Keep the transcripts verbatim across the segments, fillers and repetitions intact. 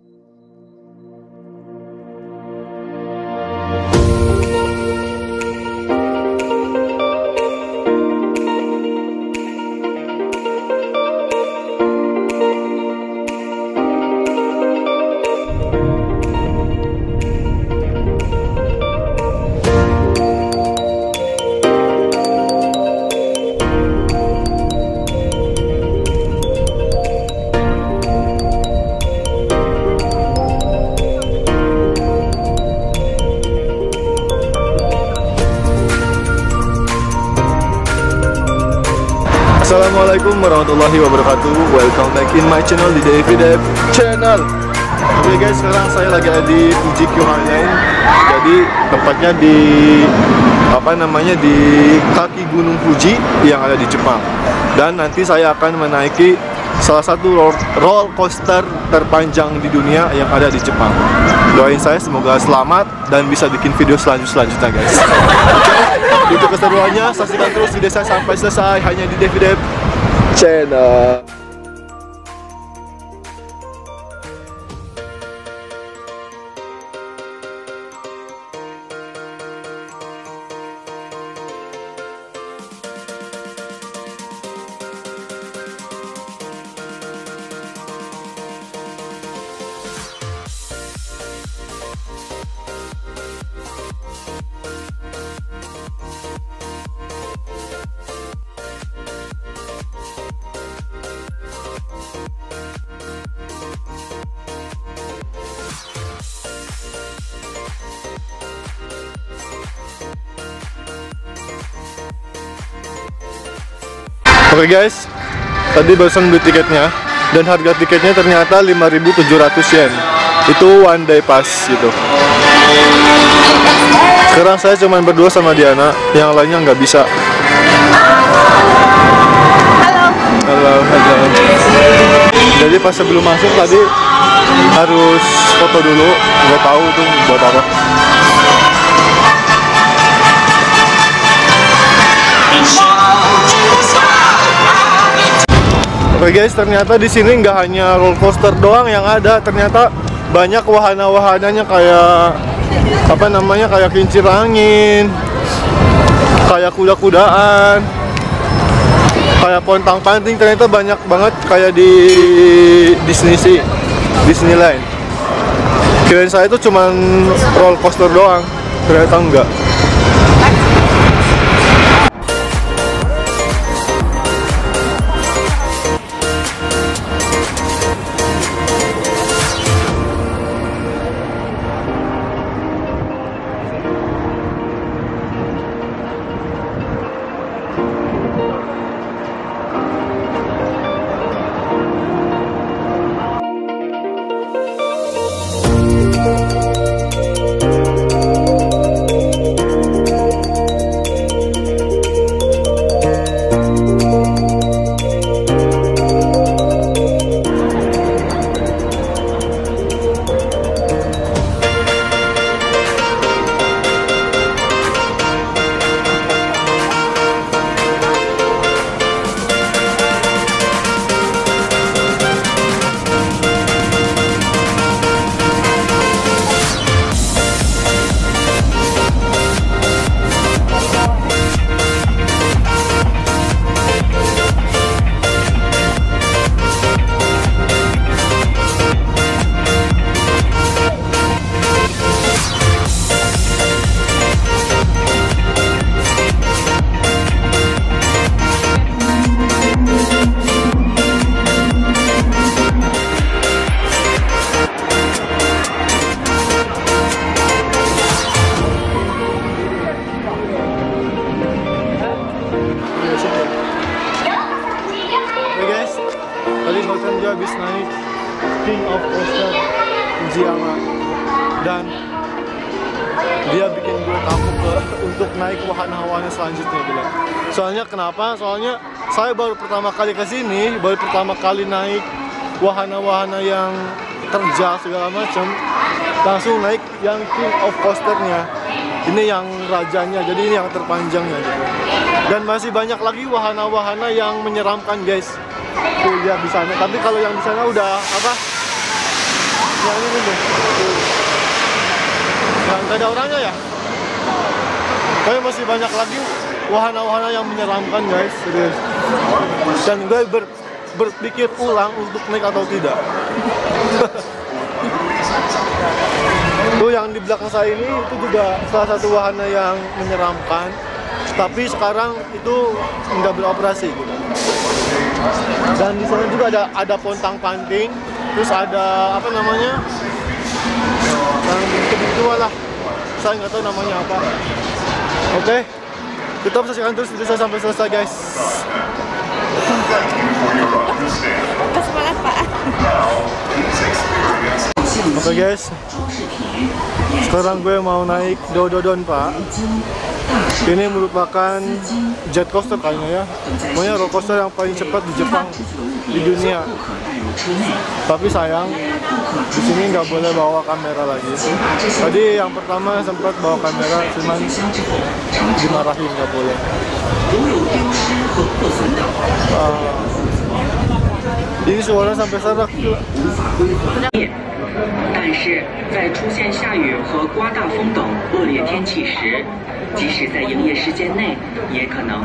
Assalamualaikum warahmatullahi wabarakatuh. Welcome back in my channel, di David Dev Channel. Oke guys, sekarang saya lagi ada di Fuji Q Highline. Jadi tempatnya di apa namanya di kaki Gunung Fuji yang ada di Jepang. Dan nanti saya akan menaiki salah satu roller coaster terpanjang di dunia yang ada di Jepang. Doain saya semoga selamat dan bisa bikin video selanjut-selanjutnya guys. Itu keseruannya, saksikan terus video saya sampai selesai hanya di David Dev Channel. Oke guys, tadi barusan beli tiketnya dan harga tiketnya ternyata lima ribu tujuh ratus yen. Itu one day pass gitu. Sekarang saya cuma berdua sama Diana, yang lainnya nggak bisa. Halo. Halo, halo. Jadi pas sebelum masuk tadi harus foto dulu, nggak tahu tuh buat apa. Oke guys, ternyata di sini nggak hanya roller coaster doang yang ada, ternyata banyak wahana-wahananya kayak apa namanya kayak kincir angin, kayak kuda-kudaan, kayak pontang-panting. Ternyata banyak banget kayak di Disney sih, Disneyland. Kirain saya itu cuman roller coaster doang, ternyata enggak. Habis naik King of Coaster Fujiyama dan dia bikin gue takut ke, untuk naik wahana-wahana selanjutnya gila. Soalnya kenapa? Soalnya saya baru pertama kali ke sini, baru pertama kali naik wahana-wahana yang terjal segala macam, langsung naik yang King of Coasternya. Ini yang rajanya, jadi ini yang terpanjangnya gitu. Dan masih banyak lagi wahana-wahana yang menyeramkan guys. Tuh lihat di sana. Tapi kalau yang di sana udah apa? Yang ini nih. Yang nggak ada orangnya ya. Tapi masih banyak lagi wahana-wahana yang menyeramkan guys, serius. Dan gue ber, berpikir ulang untuk naik atau tidak. Tuh yang di belakang saya ini itu juga salah satu wahana yang menyeramkan. Tapi sekarang itu nggak beroperasi gitu. Dan di sana juga ada ada pontang panting, terus ada apa namanya? Yang begitu lah. Saya nggak tahu namanya apa. Oke, kita saksikan terus video saya sampai selesai guys. Semangat Pak. Oke guys, sekarang gue mau naik Dododon Pak. Ini merupakan jet coaster kayaknya ya. Pokoknya roller coaster yang paling cepat di Jepang, di dunia. Tapi sayang, di sini nggak boleh bawa kamera lagi. Tadi yang pertama sempat bawa kamera, cuman dimarahin nggak boleh. Uh, ini suara sampai serak. 但是在出现下雨和刮大风等恶劣天气时，即使在营业时间内，也可能。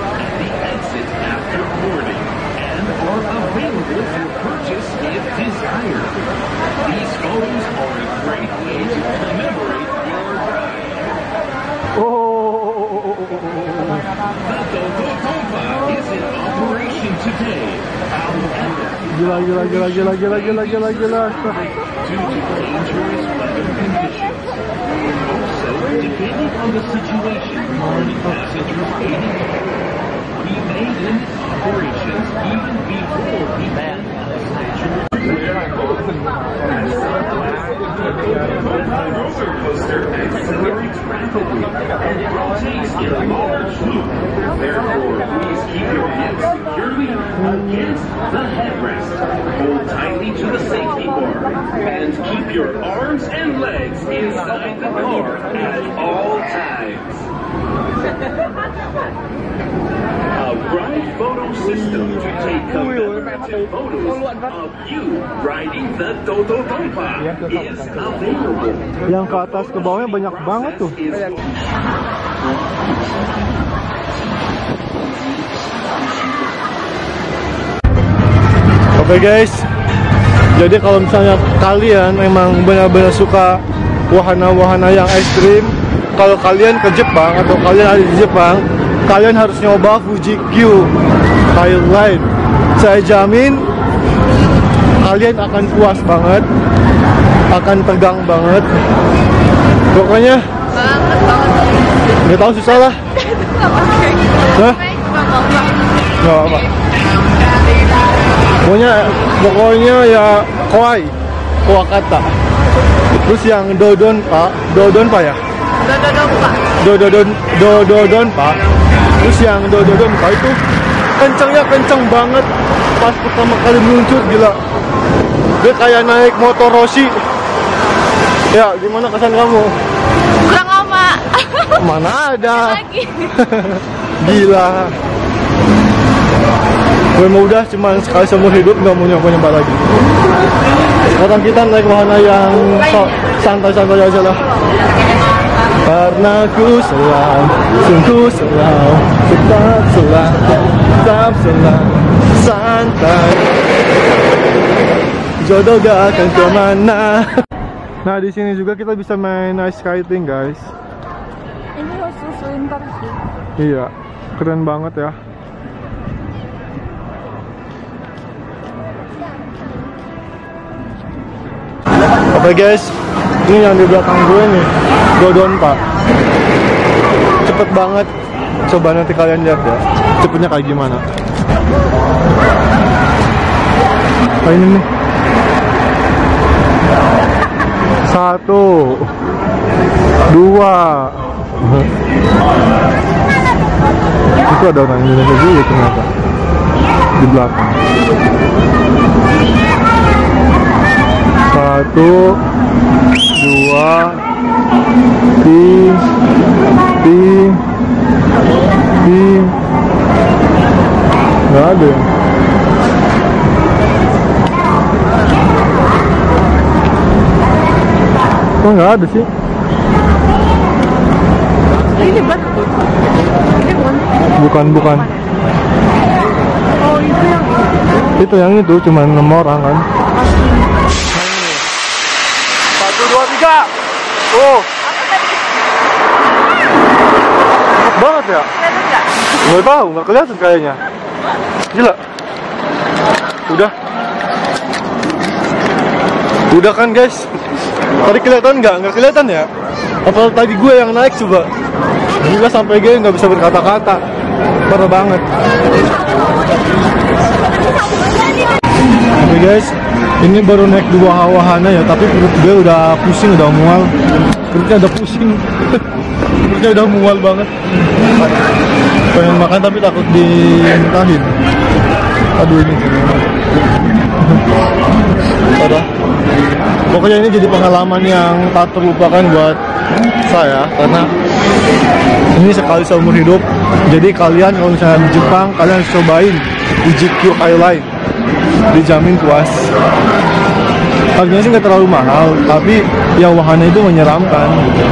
Gila, gila, gila, gila, gila, gila, gila, gila. Due to dangerous weather conditions. Also, depending on the situation regarding passengers waiting, we may limit operations even before we land on the station. Roller coaster accelerates rapidly and rotates in a large loop. Therefore, please keep your hands securely against the headrest. Hold tightly to the safety bar and keep your arms and legs inside the car at all times. A ride photo system to take commemorative photos of you riding the Dododonpa is available. Yang ke atas ke bawahnya banyak banget tuh. Oke okay guys, jadi kalau misalnya kalian memang benar-benar suka wahana-wahana yang ekstrim, kalau kalian ke Jepang atau kalian ada di Jepang, kalian harus nyoba Fuji Q Highline. Saya jamin kalian akan puas banget, akan tegang banget. Pokoknya Banget banget. nggak tahu susah lah. Hah? Nggak apa. Pokoknya pokoknya ya kawaii, Wakata. Terus yang Dodon Pak, Dodon Pak ya? Dododon Pak. Dododon Dododon Pak. Terus yang Dododon Pak itu kencangnya kencang banget pas pertama kali meluncur, gila. Dia kayak naik motor Rossi. Ya, gimana kesan kamu? Kurang lama. Mana ada? Lagi. Gila. Gue mau udah cuman sekali seumur hidup, nggak mau nyoba-nyoba lagi. Sekarang kita naik wahana yang so, santai-santai aja lah. Karena ku selam, sungguh selam, tetap selam, tetap selam, santai. Jodoh gak akan kemana. Nah di sini juga kita bisa main ice skating guys. Ini khusus winter sih. Iya, keren banget ya. Oke guys, ini yang di belakang gue nih, Dodonpa. Cepet banget, coba nanti kalian lihat ya, cepetnya kayak gimana. Nah ini nih, satu, dua, itu ada orang Indonesia juga ternyata di belakang. Satu, dua, tiga, tiga, tiga, nggak ada. Kok nggak ada sih? Ini batu. Ini bukan. Bukan, bukan. Oh, itu yang Itu yang itu cuma enam orang kan. Satu, dua, tiga. Oh. Cepet banget ya? kelihatan nggak? Nggak tahu, nggak kelihatan kayaknya. Gila. Udah. Udah kan guys. Tadi kelihatan nggak? Nggak kelihatan ya? Apa tadi gue yang naik coba? Juga sampai gue nggak bisa berkata-kata. Parah banget. Oke guys, ini baru naik dua wahana ya, tapi perut gue udah pusing, udah mual. Perutnya udah pusing. Perutnya udah mual banget. Pengen makan tapi takut dimuntahin. Aduh ini. Udah. Pokoknya ini jadi pengalaman yang tak terlupakan buat saya karena ini sekali seumur hidup. Jadi kalian kalau misalnya di Jepang, kalian harus cobain Fuji Q Highline. Dijamin puas. Harganya sih nggak terlalu mahal, tapi yang wahana itu menyeramkan.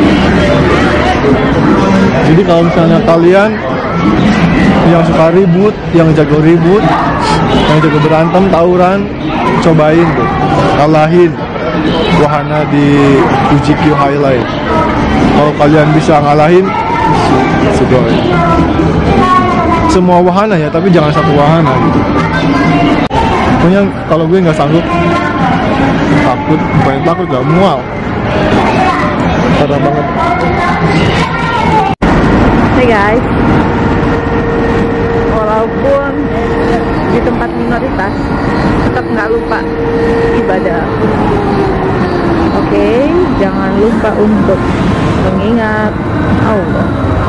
Jadi kalau misalnya kalian yang suka ribut, yang jago ribut, yang jago berantem, tawuran, cobain tuh, kalahin wahana di Fuji Q Highline. Kalau kalian bisa ngalahin, sugoi. Semua wahana ya, tapi jangan satu wahana gitu. Pokoknya kalau gue nggak sanggup, takut, bukan takut, gak mual. Parah banget. Hey guys, walaupun di tempat minoritas, tetap nggak lupa ibadah. Oke, jangan lupa untuk mengingat Allah.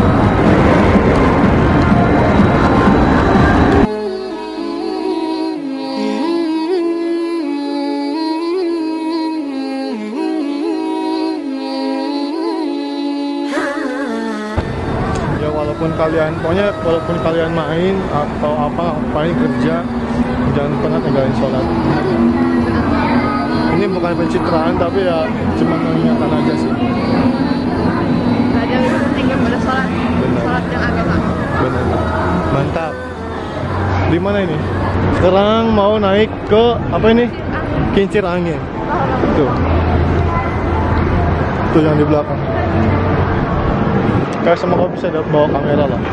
Walaupun kalian, pokoknya walaupun kalian main atau apa, paling kerja, jangan pernah tinggalin sholat. Ini bukan pencitraan, tapi ya cuma mengingatkan aja sih. Gak ada lebih penting daripada sholat. Benar. Sholat yang agama. Benar. Mantap. Di mana ini? Sekarang mau naik ke apa ini? Kincir angin. Tuh. Tuh yang di belakang. Kayak semoga bisa bawa kamera lah.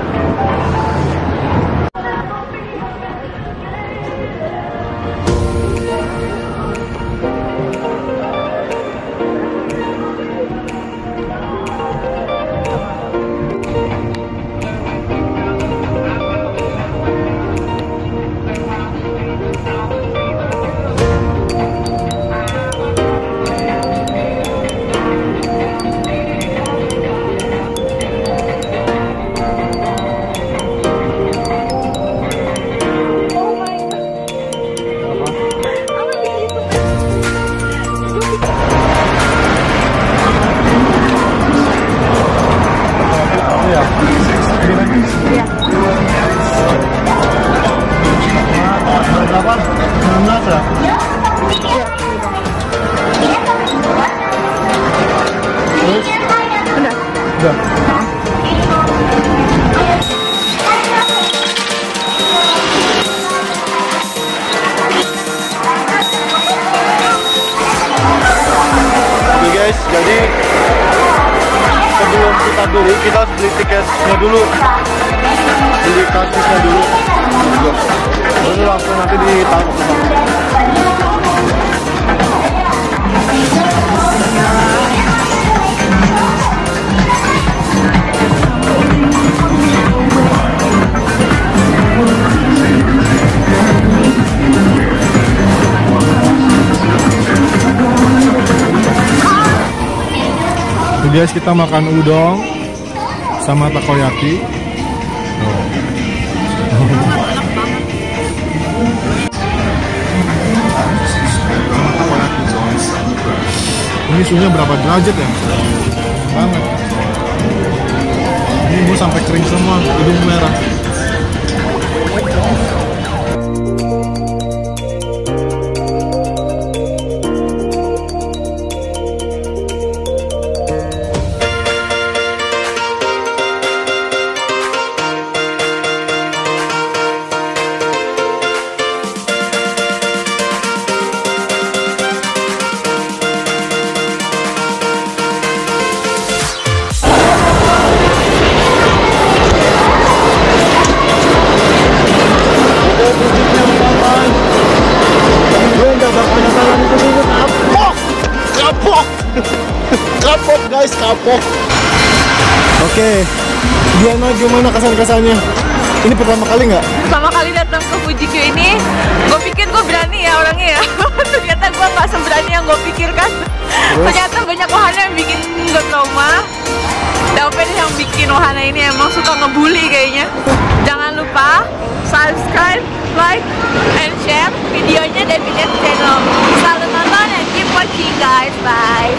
Berapa? enam belas ya? Terus? Udah. Udah. Oke guys, jadi sebelum kita beli, kita harus beli tiketnya dulu, beli kartusnya dulu, baru langsung nanti ditaruh ke sana. Guys, kita makan udon sama takoyaki. Ini suhunya berapa derajat ya? Banget. Ini mau sampai kering semua, hidung merah. Kapok guys, kapok. Oke, Diana gimana kesan-kesannya? Ini pertama kali nggak? Pertama kali datang ke Fuji Q ini, gue pikir gue berani ya orangnya ya. Ternyata gue nggak seberani yang gue pikirkan. Ternyata banyak wahana yang bikin gue trauma. David yang bikin wahana ini emang suka ngebully kayaknya. Jangan lupa subscribe, like, and share videonya David channel. Selalu nonton and keep watching guys. Bye.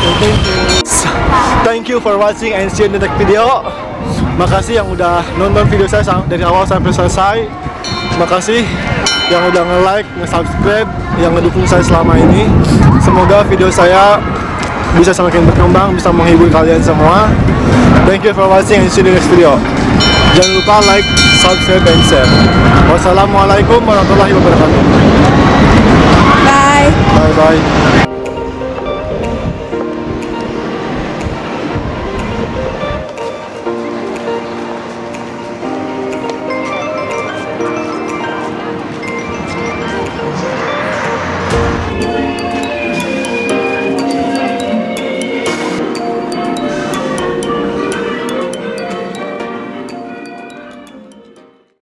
Thank you for watching and see you in the next video. Makasih yang udah nonton video saya dari awal sampai selesai. Makasih yang udah nge-like, nge-subscribe, yang ngedukung saya selama ini. Semoga video saya bisa semakin berkembang, bisa menghibur kalian semua. Thank you for watching and see you in the next video. Jangan lupa like, subscribe, and share. Wassalamualaikum warahmatullahi wabarakatuh.